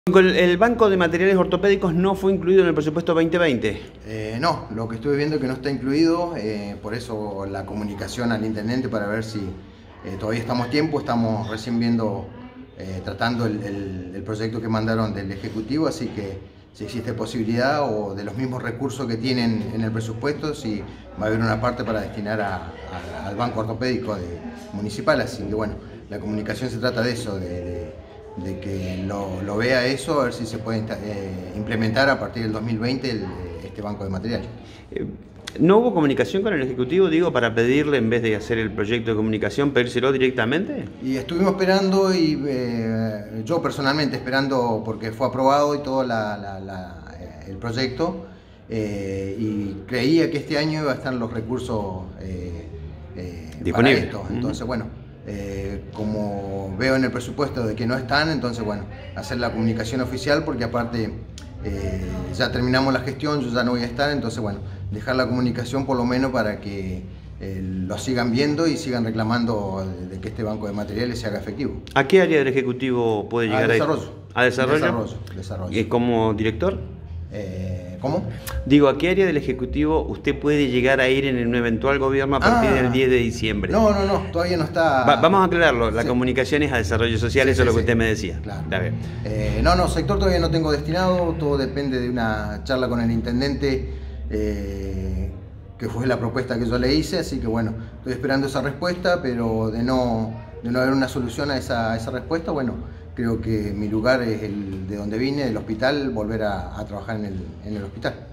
El Banco de Materiales Ortopédicos no fue incluido en el presupuesto 2020. No, lo que estuve viendo es que no está incluido, por eso la comunicación al intendente para ver si todavía estamos a tiempo, estamos recién viendo, tratando el proyecto que mandaron del Ejecutivo, así que si existe posibilidad o de los mismos recursos que tienen en el presupuesto, si va a haber una parte para destinar al Banco Ortopédico Municipal, así que bueno, la comunicación se trata de eso, de que lo vea eso, a ver si se puede implementar a partir del 2020 este banco de material. ¿No hubo comunicación con el Ejecutivo, digo, para pedirle, en vez de hacer el proyecto de comunicación, pedírselo directamente? Y estuvimos esperando, y yo personalmente esperando, porque fue aprobado y todo el proyecto, y creía que este año iba a estar los recursos disponibles. Para esto. Entonces, bueno, como veo en el presupuesto de que no están, entonces bueno, hacer la comunicación oficial, porque aparte ya terminamos la gestión, yo ya no voy a estar, entonces bueno, dejar la comunicación por lo menos para que lo sigan viendo y sigan reclamando de que este banco de materiales se haga efectivo. ¿A qué área del Ejecutivo puede llegar ahí? ¿A desarrollo? Desarrollo. ¿Y como director? ¿Cómo? Digo, ¿a qué área del Ejecutivo usted puede llegar a ir en un eventual gobierno a partir del 10 de diciembre? No, todavía no está... Vamos a aclararlo, la comunicación es a desarrollo social, eso es lo que usted me decía. Claro. Sector todavía no tengo destinado, todo depende de una charla con el intendente, que fue la propuesta que yo le hice, así que bueno, estoy esperando esa respuesta, pero de no haber una solución a esa respuesta, bueno, creo que mi lugar es el de donde vine, el hospital, volver a trabajar en el hospital.